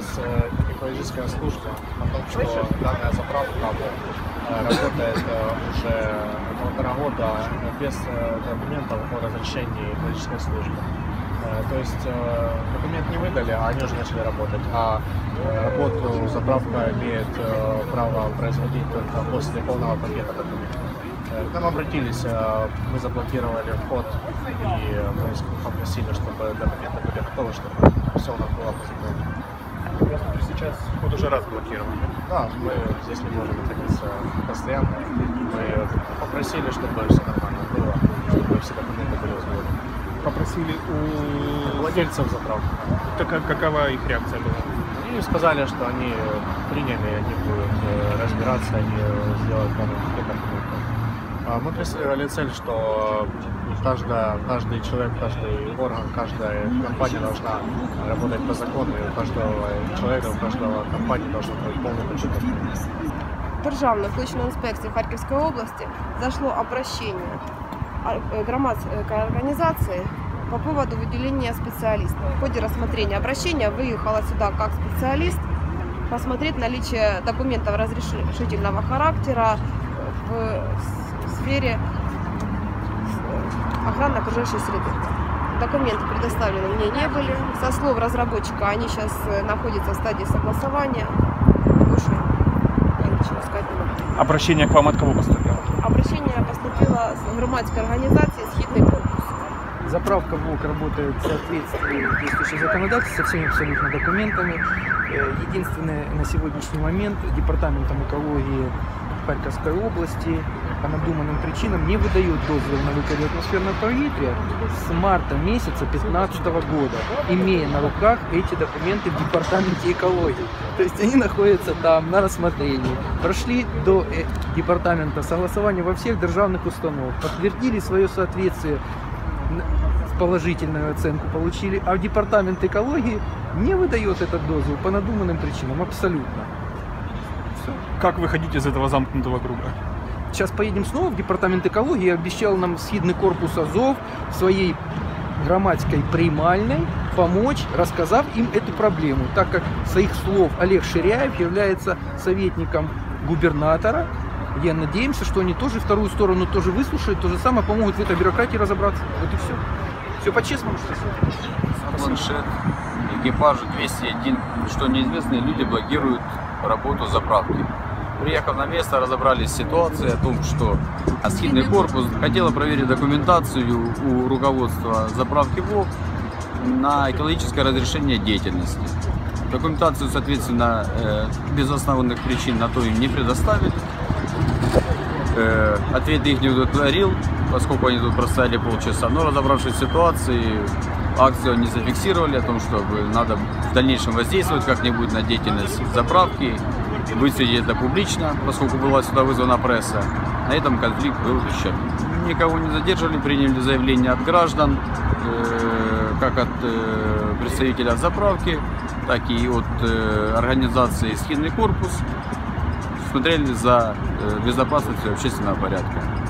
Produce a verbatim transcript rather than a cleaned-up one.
появилась экологическая служба о том, что данная заправка работает уже полтора года без документов о разрешении экологической службы. То есть документ не выдали, а они уже начали работать. А работу заправка имеет право производить только после полного пакета документов. К нам обратились, мы заблокировали вход и мы попросили, чтобы документы были готовы, чтобы все у нас было по закону. Сейчас вход уже раз блокирован. Да, мы здесь не можем находиться постоянно. Мы попросили, чтобы все нормально было, чтобы все документы были узгоджены. Попросили у владельцев заправки. Так, какова их реакция была? Они сказали, что они приняли, они будут разбираться, они сделают данный документ. Мы преследовали цель, что каждая, каждый человек, каждый орган, каждая компания должна работать по закону, и у каждого человека, у каждого компании должен быть полный пакет. Державної екологічної інспекції Харківської области зашло обращение громадской организации по поводу выделения специалиста. В ходе рассмотрения обращения выехала сюда как специалист посмотреть наличие документов разрешительного характера в сфере охраны окружающей среды. Документы предоставлены мне не были. Со слов разработчика, они сейчас находятся в стадии согласования. Больше я ничего сказать не могу. Обращение к вам от кого поступило? Обращение поступило с громадской организации «Східний корпус». Заправка ВОК работает в соответствии с действующим законодательством, со всеми абсолютно документами. Единственное, на сегодняшний момент департаментом экологии Харьковской области по надуманным причинам не выдает дозвол на выход атмосферного повітря с марта месяца две тысячи пятнадцатого года, имея на руках эти документы в департаменте экологии. То есть они находятся там на рассмотрении. Прошли до департамента согласования во всех державных установах, подтвердили свое соответствие, положительную оценку получили, а в департамент экологии не выдает этот дозвол по надуманным причинам абсолютно. Все. Как выходить из этого замкнутого круга? Сейчас поедем снова в департамент экологии. Обещал нам Східний корпус Азов своей громадской приймальной помочь, рассказав им эту проблему, так как с их слов Олег Ширяев является советником губернатора. Я надеемся, что они тоже вторую сторону тоже выслушают, то же самое помогут в этой бюрократии разобраться. Вот и все. Все по-честному, что ли? Планшет, экипаж двести один, что неизвестные люди блокируют работу заправки. Приехав на место, разобрались с ситуацией о том, что Східний корпус хотела проверить документацию у руководства заправки ВОК на экологическое разрешение деятельности. Документацию, соответственно, без основных причин на то им не предоставили. Ответ их не удовлетворил, поскольку они тут простояли полчаса. Но, разобравшись в ситуации, акцию они зафиксировали о том, что надо в дальнейшем воздействовать как-нибудь на деятельность заправки, высветить это публично, поскольку была сюда вызвана пресса. На этом конфликт был исчерпан. Никого не задерживали, приняли заявления от граждан, как от представителя заправки, так и от организации «Східний корпус». Смотрели за безопасностью общественного порядка.